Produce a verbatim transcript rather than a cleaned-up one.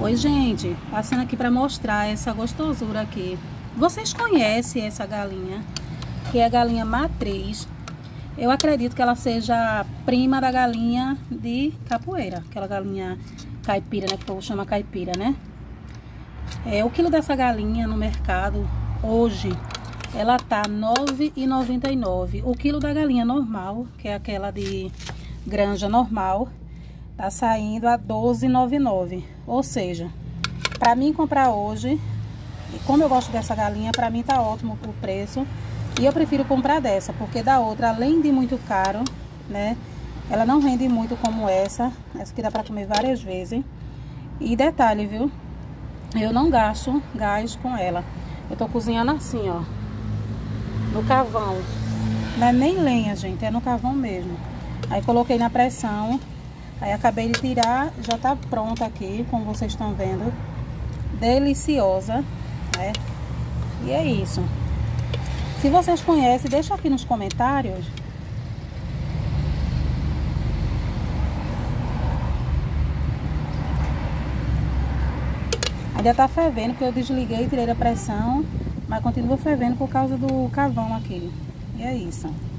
Oi, gente, passando aqui para mostrar essa gostosura aqui. Vocês conhecem essa galinha, que é a galinha matriz. Eu acredito que ela seja prima da galinha de capoeira, aquela galinha caipira, né, que o povo chama caipira, né? É, o quilo dessa galinha no mercado hoje, ela tá nove reais e noventa e nove centavos. O quilo da galinha normal, que é aquela de granja normal, tá saindo a doze reais e noventa e nove centavos. Ou seja, para mim comprar hoje, e como eu gosto dessa galinha, para mim tá ótimo o preço. E eu prefiro comprar dessa, porque da outra, além de muito caro, né, ela não rende muito como essa. Essa aqui dá para comer várias vezes. E detalhe, viu? Eu não gasto gás com ela. Eu tô cozinhando assim, ó, no carvão. Não é nem lenha, gente, é no carvão mesmo. Aí coloquei na pressão. Aí acabei de tirar, já tá pronta aqui, como vocês estão vendo. Deliciosa, né? E é isso. Se vocês conhecem, deixa aqui nos comentários. Ainda tá fervendo, porque eu desliguei, tirei a pressão, mas continua fervendo por causa do carvão aqui. E é isso.